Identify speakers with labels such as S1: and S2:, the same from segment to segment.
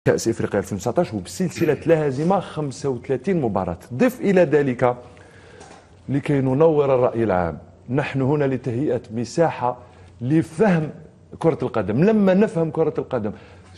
S1: كأس إفريقيا 2019 وبسلسلة لا هزيمة 35 مباراة. ضف إلى ذلك لكي ننور الرأي العام، نحن هنا لتهيئة مساحة لفهم كرة القدم. لما نفهم كرة القدم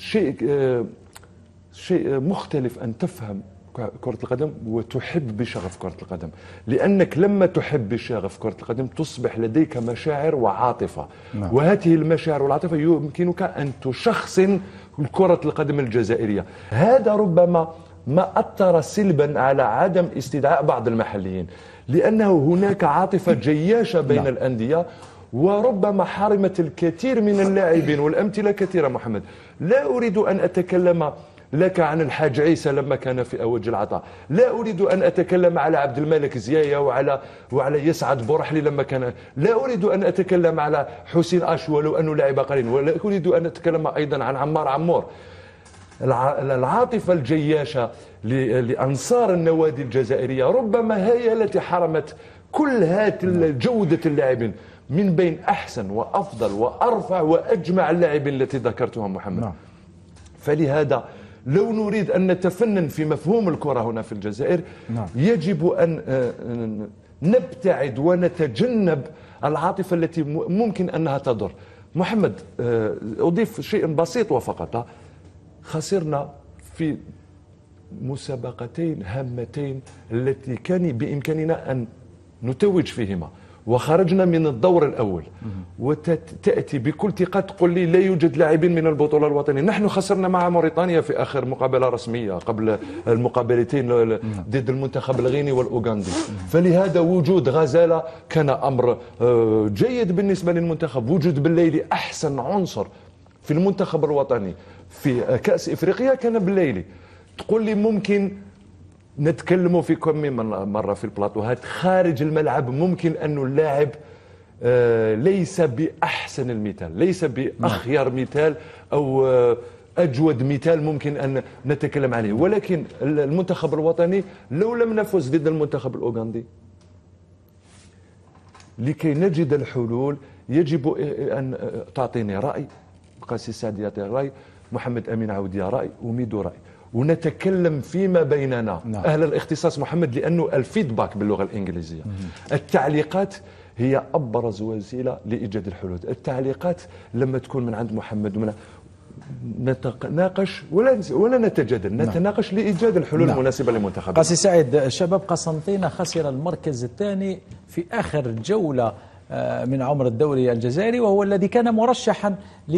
S1: شيء مختلف أن تفهم كرة القدم وتحب بشغف كرة القدم، لأنك لما تحب بشغف كرة القدم تصبح لديك مشاعر وعاطفة. وهذه المشاعر والعاطفة يمكنك أن تشخصن كرة القدم الجزائرية. هذا ربما ما أثر سلبا على عدم استدعاء بعض المحليين، لأنه هناك عاطفة جياشة بين الأندية وربما حرمت الكثير من اللاعبين، والأمثلة كثيرة. محمد، لا أريد أن أتكلم لك عن الحاج عيسى لما كان في أوج العطاء، لا أريد أن أتكلم على عبد الملك زيايا وعلى يسعد بورحلي لما كان، لا أريد أن أتكلم على حسين أشو ولو أنه لعب قليلا، ولا أريد أن أتكلم أيضا عن عمار عمور. العاطفة الجياشة لأنصار النوادي الجزائرية ربما هي التي حرمت كل هذه جودة اللاعبين من بين أحسن وأفضل وأرفع وأجمع اللاعبين التي ذكرتهم محمد. فلهذا لو نريد أن نتفنن في مفهوم الكرة هنا في الجزائر يجب أن نبتعد ونتجنب العاطفة التي ممكن أنها تضر. محمد، أضيف شيء بسيط وفقط. خسرنا في مسابقتين هامتين التي كان بإمكاننا أن نتوج فيهما، وخرجنا من الدور الأول، وتأتي بكل ثقة تقول لي لا يوجد لاعبين من البطولة الوطنية. نحن خسرنا مع موريتانيا في آخر مقابلة رسمية قبل المقابلتين ضد المنتخب الغيني والأوغندي. فلهذا وجود غزالة كان أمر جيد بالنسبة للمنتخب. وجود بالليلي أحسن عنصر في المنتخب الوطني في كأس إفريقيا كان بالليلي. تقول لي ممكن نتكلموا في كم من مرة في البلاطوهات خارج الملعب ممكن أن اللاعب ليس بأحسن المثال، ليس بأخير مثال أو أجود مثال ممكن أن نتكلم عليه، ولكن المنتخب الوطني لو لم نفز ضد المنتخب الأوغندي لكي نجد الحلول يجب أن تعطيني رأي، قاسي سعد يعطي رأي، محمد أمين عودي رأي، وميدو رأي، ونتكلم فيما بيننا أهل الاختصاص محمد، لأنه الفيدباك باللغة الإنجليزية، التعليقات هي أبرز وسيلة لإيجاد الحلول. التعليقات لما تكون من عند محمد ومن نتناقش ولا نتجادل، نتناقش لإيجاد الحلول المناسبة للمنتخب.
S2: قاسي سعيد، شباب قسنطينة خسر المركز الثاني في آخر جولة من عمر الدوري الجزائري، وهو الذي كان مرشحا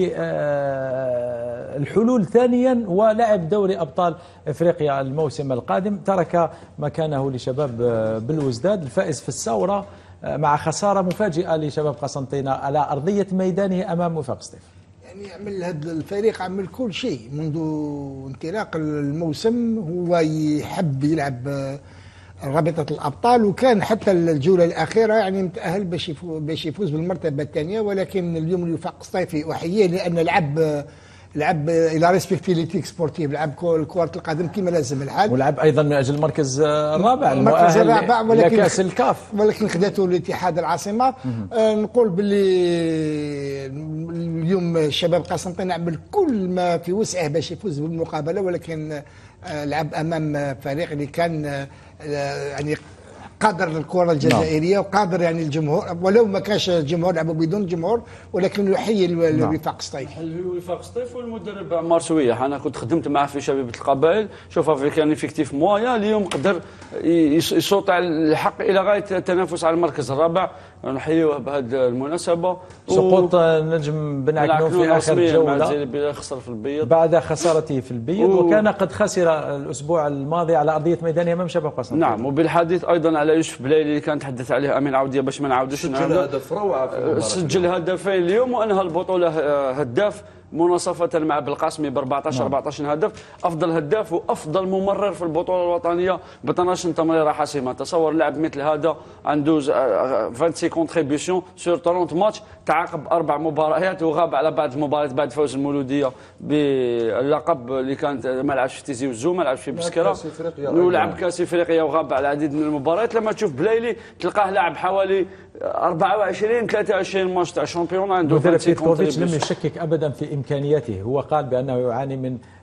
S2: للحلول ثانيا ولعب دوري أبطال إفريقيا الموسم القادم. ترك مكانه لشباب بالوزداد الفائز في الثورة مع خسارة مفاجئة لشباب قسنطينة على أرضية ميدانه أمام وفاق سطيف.
S3: يعني عمل هذا الفريق عمل كل شيء منذ انطلاق الموسم، هو يحب يلعب رابطة الأبطال، وكان حتى الجولة الأخيرة يعني متأهل باش يفوز بالمرتبة الثانية. ولكن اليوم الوفاق الصيفي أحييه لأن لعب إلى ريسبكتي ليتيك سبورتيف، لعب كرة القدم كما لازم الحال،
S2: ولعب أيضا من أجل المركز الرابع
S3: المؤهل
S2: لكأس الكاف،
S3: ولكن خدته الاتحاد العاصمة. نقول باللي اليوم الشباب قسنطينة عمل كل ما في وسعه باش يفوز بالمقابلة، ولكن لعب أمام فريق اللي كان يعني قادر الكرة الجزائرية وقادر يعني الجمهور، ولو ما كانش الجمهور لعبوا بدون جمهور، ولكن يحيي الوفاق الصيف.
S4: الوفاق الصيف والمدرب عمار سويح، انا كنت خدمت معه في شبيبة القبائل، شوف كان افكتيف موايا، اليوم قدر يصوت على الحق الى غايه التنافس على المركز الرابع. نحييه بهذه المناسبه.
S2: سقوط نجم بن عكنون في اخر جوله
S4: خسر في البيض
S2: بعد خسارته في البيض، وكان قد خسر الاسبوع الماضي على ارضيه ميدانه امام شباب قسنطينة.
S4: نعم، وبالحديث ايضا على يوسف بلايلي اللي كان تحدث عليه امين عوديه باش ما نعاودوش.
S1: سجل هدف روعه،
S4: سجل هدفين اليوم وانهى البطوله هداف مناصفة مع بالقاسمي ب 14 هدف، افضل هداف وافضل ممرر في البطوله الوطنيه ب 12 تمريره حاسمه. تصور لاعب مثل هذا عنده 26 كونتريبيسيون سور 30 ماتش، تعاقب 4 مباريات وغاب على بعض المباريات بعد فوز المولوديه باللقب اللي كانت ما لعبش في تيزي وزو، ما لعبش في بسكره، ولعب كاس افريقيا وغاب على العديد من المباريات. لما تشوف بلايلي تلقاه لاعب حوالي 24 23 ماتش تاع شامبيون، عنده
S2: مدرب بيتكوفيتش لم يشكك ابدا في امكانياته، هو قال بانه يعاني من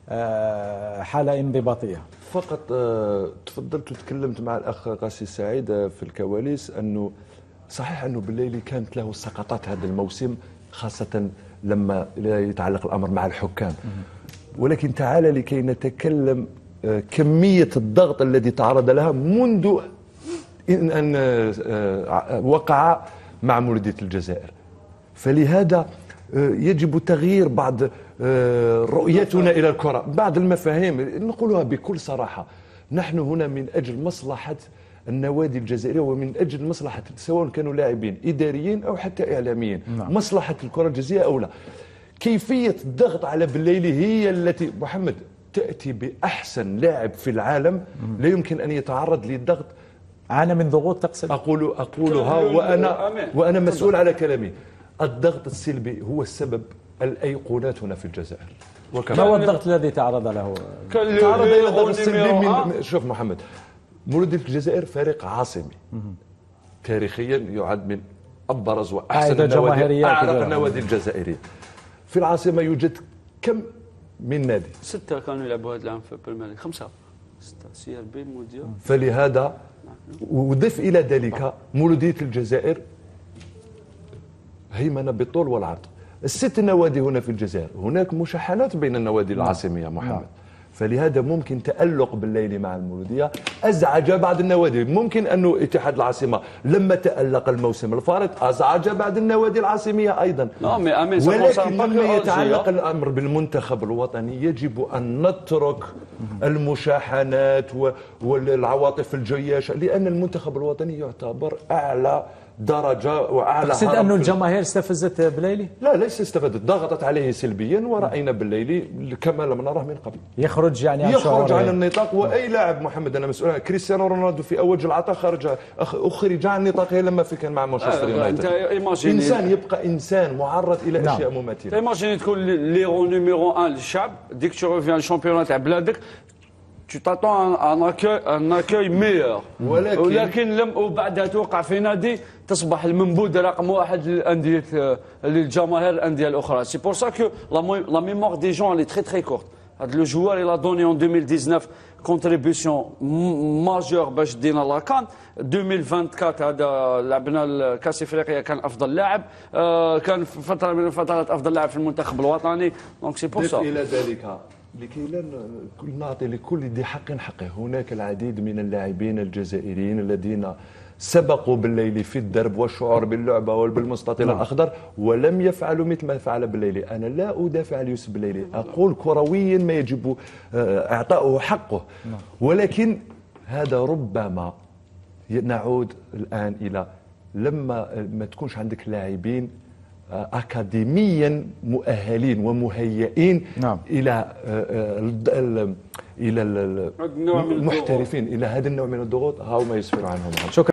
S2: حالة انضباطية.
S1: فقط تفضلت وتكلمت مع الأخ قاسي سعيد في الكواليس أنه صحيح أنه بالليل كانت له سقطات هذا الموسم، خاصة لما يتعلق الأمر مع الحكام، ولكن تعال لكي نتكلم كمية الضغط الذي تعرض لها منذ أن وقع مع مولودية الجزائر. فلهذا يجب تغيير بعض رؤيتنا إلى الكرة، بعض المفاهيم نقولها بكل صراحة. نحن هنا من أجل مصلحة النوادي الجزائرية ومن أجل مصلحة سواء كانوا لاعبين إداريين أو حتى إعلاميين، مصلحة الكرة الجزائرية أو لا. كيفية الضغط على بالليلي هي التي محمد تأتي بأحسن لاعب في العالم لا يمكن أن يتعرض للضغط.
S2: عانى من ضغوط تقصد؟
S1: أقولها وأنا مسؤول على كلامي. الضغط السلبي هو السبب الأيقونات هنا في الجزائر.
S2: ما هو الضغط الذي تعرض له؟
S1: تعرض إلى الضغط السلبي من شوف محمد، مولودية الجزائر فريق عاصمي تاريخيا، يعد من أبرز وأحسن النوادي، أعرق النوادي الجزائرية. في العاصمة يوجد كم من نادي؟
S4: 6 كانوا يلعبوا هذا العام في البريمير، 5 6 سي ار بي المونديال.
S1: فلهذا وضف إلى ذلك مولودية الجزائر هيمنة بالطول والعرض. ال6 نوادي هنا في الجزائر، هناك مشاحنات بين النوادي العاصمية محمد. فلهذا ممكن تألق بالليل مع المولودية أزعج بعض النوادي. ممكن أنه اتحاد العاصمة لما تألق الموسم الفارط أزعج بعض النوادي العاصمية أيضا، ولكن لما يتعلق الأمر بالمنتخب الوطني يجب أن نترك المشاحنات والعواطف الجياشة، لأن المنتخب الوطني يعتبر أعلى درجة وأعلى.
S2: تقصد أنه الجماهير استفزت بليلي؟
S1: لا، ليس استفادت، ضغطت عليه سلبيا، ورأينا بليلي كما لم نراه من قبل
S2: يخرج
S1: عن النطاق. وأي لاعب محمد أنا مسؤول، كريستيانو رونالدو في أوج العطاء أخرج عن نطاقه لما كان مع مانشستر يونايتد. إنسان يبقى إنسان معرض إلى أشياء مماثلة.
S4: إيماجيني تكون ليرو نيميرو 1 للشعب، ديك تو ريفيان الشامبيون تاع بلادك tu t'attends un accueil meilleur. ولكن وبعدها توقع في نادي تصبح المنبوذ رقم 1 للأندية للجماهير الأندية الأخرى. C'est pour ça que la mémoire des gens elle est très très courte. هذا لو joueur il a donné en 2019 contribution majeure باش دينا لاكان. 2024 هذا لعبنا الكاس افريقيا كان افضل لاعب، كان في فتره من الفترات افضل لاعب في المنتخب الوطني. دونك سي بور سا.
S1: الى ذلك لكي لا نعطي لكل ذي حق حقه، هناك العديد من اللاعبين الجزائريين الذين سبقوا بالليل في الدرب والشعور باللعبة وبالمستطيل الأخضر ولم يفعلوا مثل ما فعل بالليلي. أنا لا أدافع عن يوسف بالليلي، أقول كرويا ما يجب إعطاؤه حقه، ولكن هذا ربما نعود الآن إلى لما ما تكونش عندك لاعبين أكاديميا مؤهلين ومهيئين إلى المحترفين، إلى هذا النوع من الضغوط، هاو ما يسفر عنهم.